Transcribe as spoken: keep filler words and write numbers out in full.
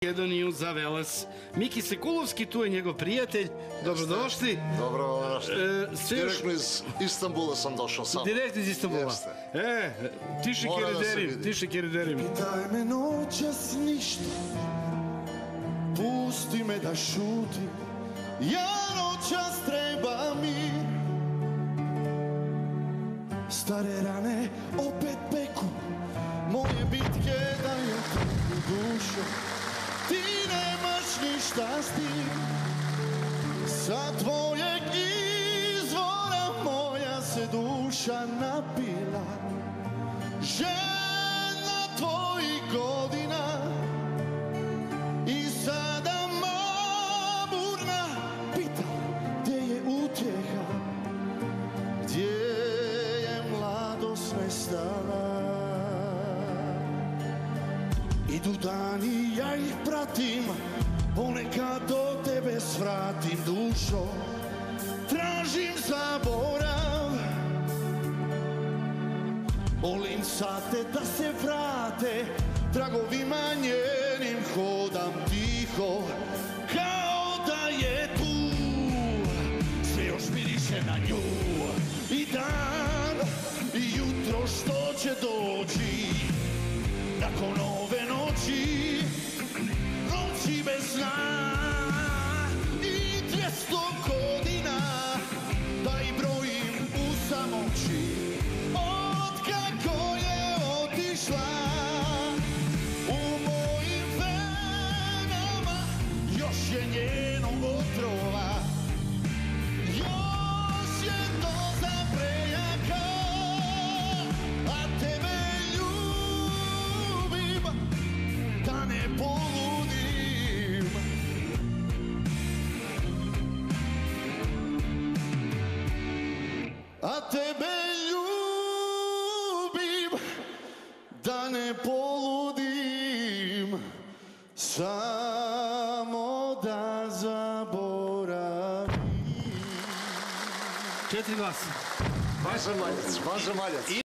Makedoniju za Veles. Miki Sekulovski, tu je njegov prijatelj. Dobrodošli. Dobrodošli. E, sve još- Direktno iz Istanbula sam došao sam. Direktno iz Istanbula. Jeste. E, tiši Mora da se keriderim, vidi. tiši keriderim. Daj me noćas ništa, pusti me da šutim, ja noćas treba mir. Stare rane opet peku, moje bitke daju tebi dušu. Ti nemaš ništa s tim, sa tvojeg izvora moja se duša napila. Žena tvojih godina i sada mamurna pita gdje je utjeha, gdje je mladost nestala. Idu dani, ja ih pratim, ponekad do tebe svratim dušo, tražim zaborav. Molim sate da se vrate, tragovima njenim hodam tiho, kao da je tu, sve još miriše na nju. I dan, i jutro što će doći, nakon ove noći, noći bez sna. I dvjesto godina, da i brojim u samoći, njenog otrova, još je doza prejaka, a tebe ljubim, da ne poludim. A tebe ljubim, da ne poludim, samo da zaboravim. Četiri glasa. Vanzemaljac, vanzemaljac.